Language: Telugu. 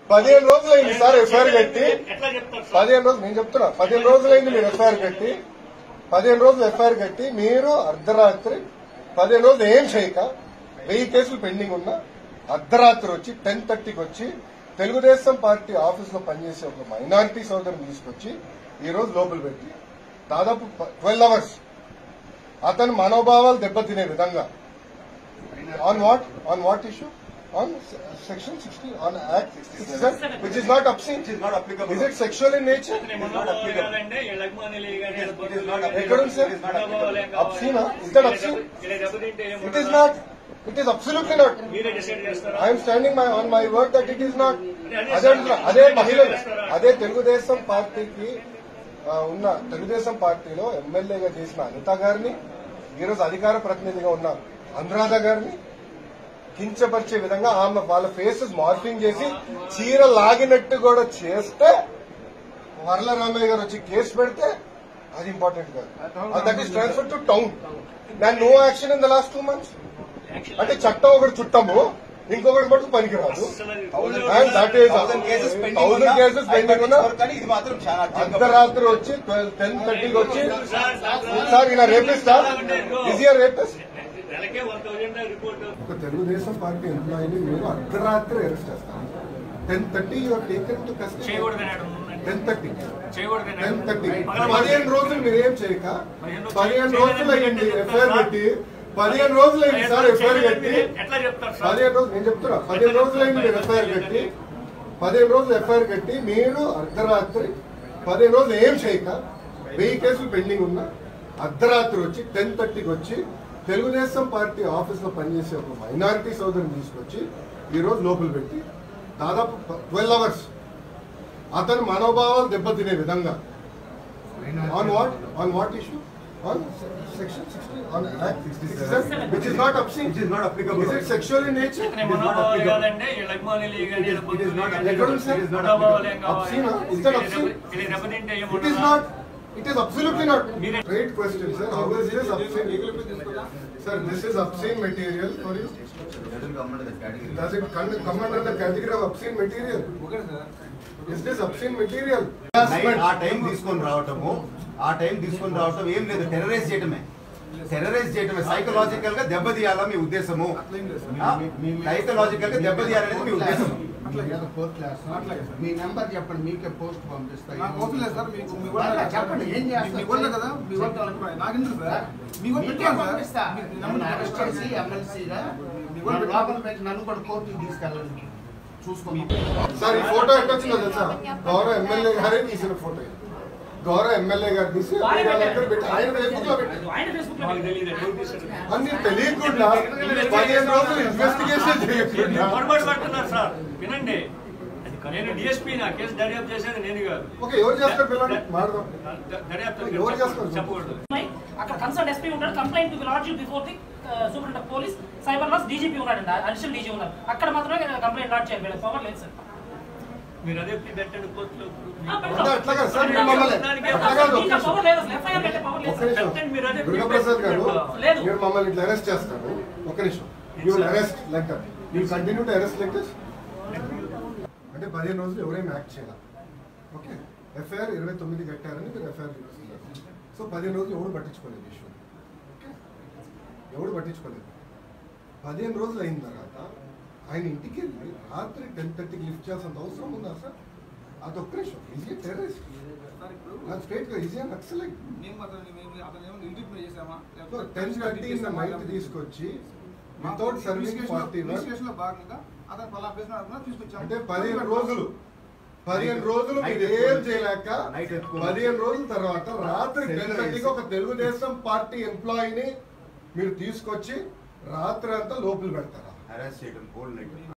15 రోజులైంది సార్ ఎఫ్ఐఆర్ కట్టి 15 రోజులు నేను చెప్తున్నా 15 రోజులైంది మీరు ఎఫ్ఐఆర్ కట్టి 15 రోజులు ఎఫ్ఐఆర్ కట్టి మీరు అర్ధరాత్రి 15 రోజులు ఏం చేయక 1000 కేసులు పెండింగ్ ఉన్నా అర్ధరాత్రి వచ్చి 10:30కి వచ్చి తెలుగుదేశం పార్టీ ఆఫీస్ లో పనిచేసే ఒక మైనారిటీ సోదరుని తీసుకొచ్చి ఈ రోజు లోపల పెట్టి దాదాపు 12 అవర్స్ అతని మనోభావాలు దెబ్బతినే విధంగా on what issue? On section 60, on Act 67, which is not obscene. It is not applicable. Is it sexual in nature? It is not applicable. It is not Ekkadun, sir? Obscene? Is that obscene? It is not. It is absolutely not. I am standing on my word that it is not. అదే మహిళలు అదే తెలుగుదేశం పార్టీకి ఉన్న తెలుగుదేశం పార్టీలో ఎమ్మెల్యేగా చేసిన అనిత గారిని ఈరోజు అధికార ప్రతినిధిగా ఉన్న అనురాధ గారిని కించపరిచే విధంగా ఆమె వాళ్ళ ఫేసెస్ మార్ఫింగ్ చేసి చీర లాగినట్టు కూడా చేస్తే వర్ల రామయ్య గారు వచ్చి కేసు పెడితే అది ఇంపార్టెంట్ కాదు. That is transfer to town. దాని no action in the last 2 months. అంటే చట్టం ఒకటి చుట్టము ఇంకొకటి మటుకు పనికిరాదు. And that is 1000 cases pending ఉన్నా అర్ధరాత్రి వచ్చి 10:30కి వచ్చి సార్ ఇలా రేపిస్తా ఈజ్ హియర్ రేపిస్ట్. ఒక తెలుగుదేశం పార్టీ ఎంప్లాయీని మీరు అర్ధరాత్రి అరెస్ట్ చేస్తారు. 10:30 యువర్ టేకెన్ టు కస్టడీ. 10:30 15 రోజులు మీరేం చేయక 15 రోజులు అయ్యింది ఎఫ్ఐఆర్ పెట్టి 15 రోజులు అయింది సార్ ఎఫ్ఐఆర్ కట్టి 15 రోజులు నేను చెప్తున్నా 15 రోజులు అయింది మీరు ఎఫ్ఐఆర్ కట్టి 15 రోజులు ఎఫ్ఐఆర్ కట్టి మీరు అర్ధరాత్రి 15 రోజులు ఏం చేయక 1000 కేసులు పెండింగ్ ఉన్నా అర్ధరాత్రి వచ్చి 10:30కి వచ్చి తెలుగుదేశం పార్టీ ఆఫీస్ లో పనిచేసే ఒక మైనారిటీ సోదరుని తీసుకొచ్చి ఈ రోజు లోపల పెట్టి దాదాపు 12 అవర్స్ అతని మనోభావాలు దెబ్బతినే విధంగా on what issue? On section 60, on Act 67, which is not obscene. It is not applicable. Is it sexual in nature? It is not applicable. It is not Ekkadun, sir? It is not applicable. Obscene? Is that obscene? It is not. It is absolutely not. Great question, sir. How is this obscene? Sir, this is obscene material for you. Does it come under the category of obscene material? Is this obscene material? ఆ టైం తీసుకొని రావటం ఏం లేదు. టెర్రరైజ్ చేయటమే సైకలాజికల్ గా దెబ్బతీయాలా మీ ఉద్దేశము? సైకలాజికల్ గా దెబ్బతీయాలనేది మీ ఉద్దేశము. మీ నెంబర్ చెప్పండి, మీకే పోస్ట్ పంపిస్తాయి. చెప్పండి ఏం చేస్తారు కదా అరెస్ట్ చేసి ఎమ్మెల్సీగా లోపల పెట్టి నన్ను కూడా కోర్టుకి తీసుకెళ్ళండి చూసుకోండి. సార్ ఈ ఫోటో ఎక్కడ వచ్చిందో తెలుసా? గౌరవ ఎమ్మెల్యే గారే తీసిన ఫోటో. గౌరవ ఎమ్మెల్యే గారు తీసి పెట్టి ఆయన ఫేస్బుక్ లో పెట్టారు. అన్ని తెలియకుండా 15 రోజులు ఇన్వెస్టిగేషన్ చేయకుండా వినండి, నేను డిఎస్పీ నా కేసు దర్యాప్తు చేసేది నేను కాదు. ఓకే, ఎవరు చేస్తారు పిల్లలు మాడదాం. దర్యాప్తు ఎవరు చేస్తారు చెప్పకూడదు. అక్కడ కన్సర్న్ ఎస్పీ ఉన్నాడు, complaint to lodge before the superintendent of police, cyber laws DGP ఉన్నాడండి, అడిషనల్ డీజీ ఉన్నారు. అక్కడ మాత్రమే కంప్లైంట్ లాడ్జ్ చేయాలి. వీళ్ళకి పవర్ లేదు సార్. మీరు అదే పెట్టండి కోర్టులో. అట్లాగా సార్ దుర్గాప్రసాద్ గారు మీరు మమ్మల్ని ఇట్లా అరెస్ట్ చేస్తారు. ఒక నిమిషం, you arrest like that, you continue to arrest like this. అంటే 15 రోజులు ఎవరేం యాక్ట్ చేయాలి. ఓకే, ఎఫ్ఐఆర్ 29 కట్టారని మీరు ఎఫ్ఐఆర్ చూపిస్తున్నారు. సో 15 రోజులు ఎవరు పట్టించుకోలేదు ఇష్యూ. ఓకే, ఎవరు పట్టించుకోలేదు. 15 రోజులు అయిన తర్వాత ఆయన ఇంటికి వెళ్ళి రాత్రి 10:30కి లిఫ్ట్ చేయాల్సిన అవసరం ఉందా సార్? అదొక్క నిమిషం. ఈజీ టెర్రరిస్ట్ స్ట్రైట్ గా ఈజీ నక్సలైట్ 10:30 నైట్ తీసుకొచ్చి వితౌట్ సర్వీస్ పార్టీ అంటే 15 రోజులు మీరు ఏం చేయలేక 15 రోజుల తర్వాత రాత్రి 10:30కి ఒక తెలుగుదేశం పార్టీ ఎంప్లాయీని మీరు తీసుకొచ్చి రాత్రి అంతా లోపల పెడతారా? అరెస్ట్ చేయడం